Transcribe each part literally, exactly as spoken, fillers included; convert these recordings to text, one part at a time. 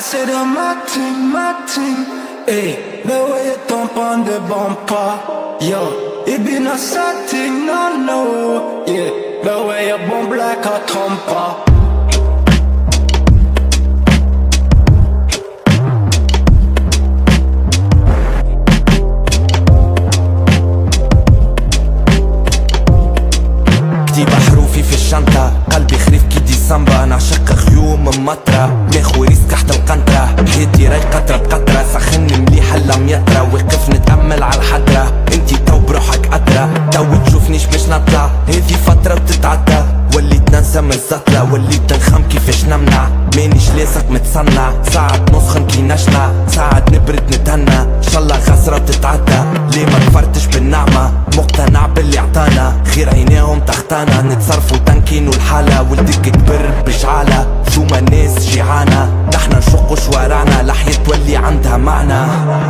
said I'm my thing, my thing. Hey, the way you thump on the bumper, yo, it be not something, no, no. Yeah, the way you bump like a trumper. كتيبة حروفي في الشنطة، قلبي خريف كي ديسمبر، نعشق غيوم مطرة، ناخو ريسك تحت القنطرة، حياتي راي قطرة بقطرة، سخني مليح هلا ميطرة، وقف نتأمل على الحضرة، انتي تو بروحك أدرى، تو تشوفنيش باش نطلع، هذي فترة بتتعدى، وليت ننسى من الزطلة، وليت نخم كيفاش نمنع، مانيش لاصق متصنع، ساعات نسخن كي نشنع، ساعات نبرد نتهنى، ان شاء الله خسرة بتتعدى، ليه ما كفرتش بالنعمة، مقتنع باللي عطانا، خير عينيهم تختانا، نتصرفوا تنكين والحالة، ولدك كبر بشعالة، ثم الناس جيعانة، نحنا نشقوا شوارعنا، لحية تولي عندها معنى.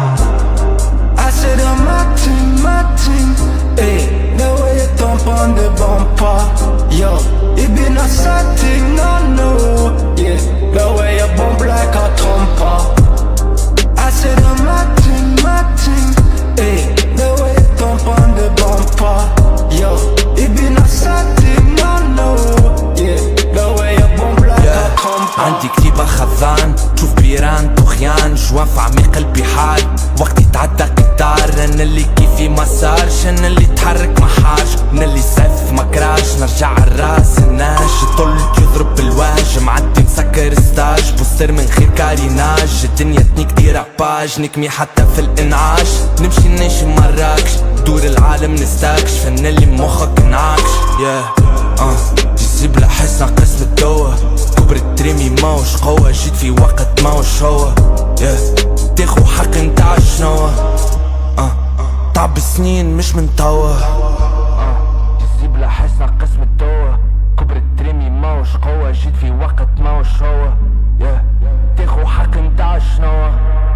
I said I'm my thing, my thing. Hey, the way you thump on the bumper, yo, it be not something, no, no. Yeah, the way you bump like a trumper. I said I'm my thing, my thing. Hey, the way you thump on the bumper, yo, it be not something, no, no. Yeah, the way you bump like yeah. a trumper. عندي كتيبة خضان، تشوف بيران طغيان، جوان في عميق البحار، وقت يتعدى قطار، انا اللي كيفي ما صارش، انا اللي تحرك ما حاش، انا اللي سيف ما كراش، نرجع عالراس الناش، طلت يضرب بالواج، معدي مسكر ستاج، بوستر من غير كاريناج، الدنيا تنيك ديرا باج، نكمي حتى في الانعاش، نمشي نمشي مراكش، دور العالم نستكشف، انا اللي مخك نعكش، يا اه جيب لحس ناقص الدوا، كبر التريمي ماوش قوة، جيت في وقت ماوش هو، يا تاخو حق نتاع شنوا، اه تعب سنين مش من توا، اه جيب لحس ناقص الدوا، كبر التريمي ماوش قوة، جيت في وقت ماوش هو، يا تاخو حق نتاع شنوا.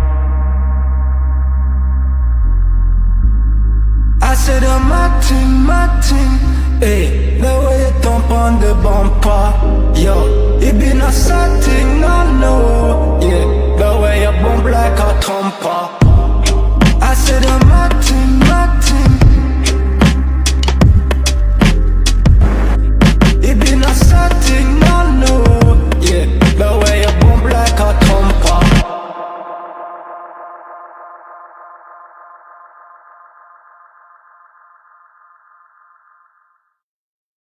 I said I'm my thing, my thing. Hey, the way you thump on the bumper, yo, it be not something, no, no. Yeah, the way you bump like a trumper.